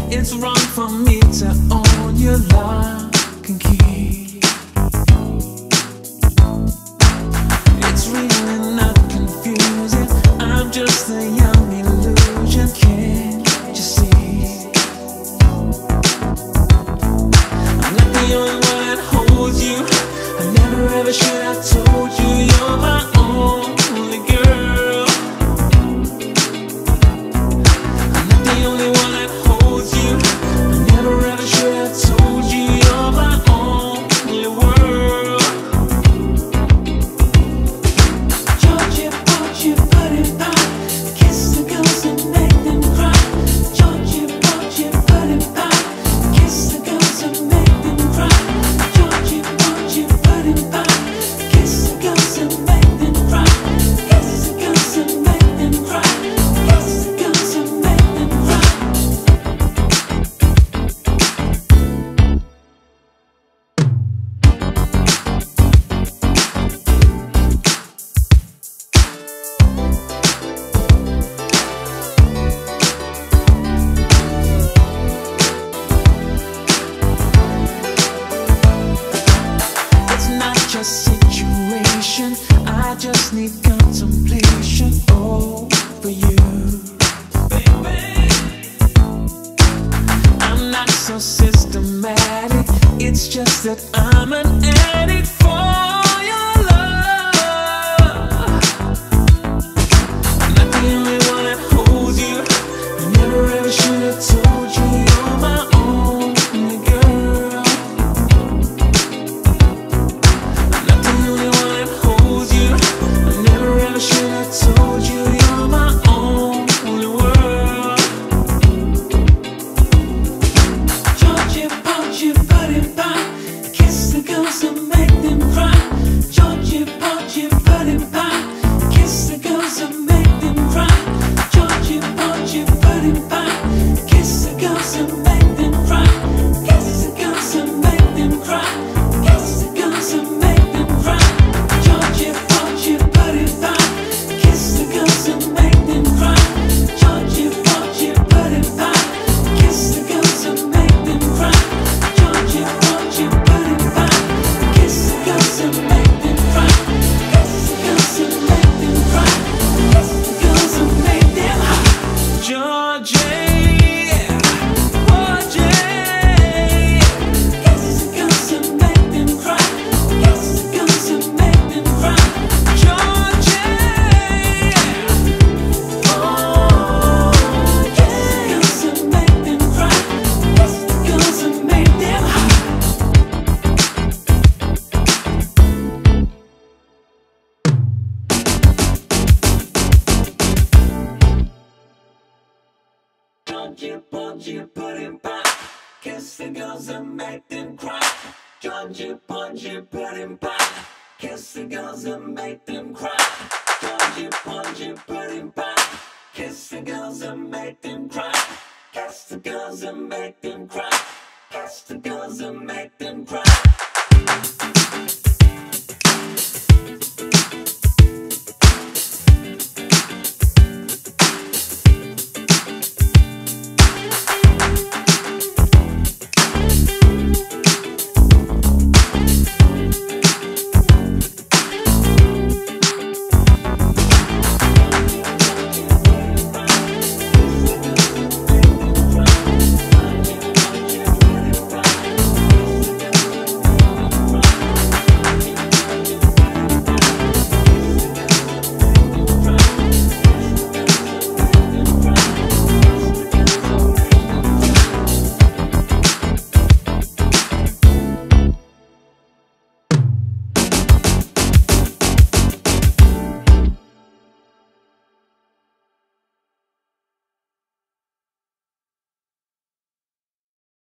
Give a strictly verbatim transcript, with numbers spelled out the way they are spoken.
It's wrong for me to own your lock and key. It's really not confusing, I'm just a young illusion, can't you see? I'm not the only one that holds you. I never ever should have told you you're my only girl. I'm not the only one that holds you. I never ever should have told you you're my only world. Georgy Porgy, put it back, kiss the girls and make them cry. Georgy Porgy, put it back, kiss the girls and make them cry. Georgy Porgy, put it back, kiss the girls and make them cry. Kiss the girls and make them cry. Kiss the girls and make them cry. It's not just situation, I just need contemplation over you. Baby, I'm not so systematic, it's just that I'm an addict for your love. I'm not the only one that holds you. I never ever should have told you you're my only girl. I'm not the only one that holds you. I never ever should have told you you're my only world. Georgy Porgy, put it back, kiss the girls and make them cry. Georgy Porgy, put it back, kiss the girls and make them cry. Georgy Porgy, put it back, kiss the girls and make them cry. Kiss the girls and make them cry. Kiss the girls and make them cry. Georgy Porgy, put it back, kiss the girls and make them cry. Georgy Porgy, put it back, kiss the girls and make them cry. Georgy Porgy, put it back, kiss the girls and make them cry. Kiss the girls and make them cry. Kiss the girls and make them hot. Georgy Porgy, kiss the girls and make them cry. Kiss the girls and make them cry. Georgy, oh, kiss the girls and make them cry. Kiss the girls and make them hot. Georgy Porgy, put it back, kiss the girls and make them cry. Georgy Porgy, put it back, kiss the girls and make them cry. Georgy Porgy, put it back, kiss the girls and make them cry. Kiss the girls and make them cry. Kiss the girls and make them cry.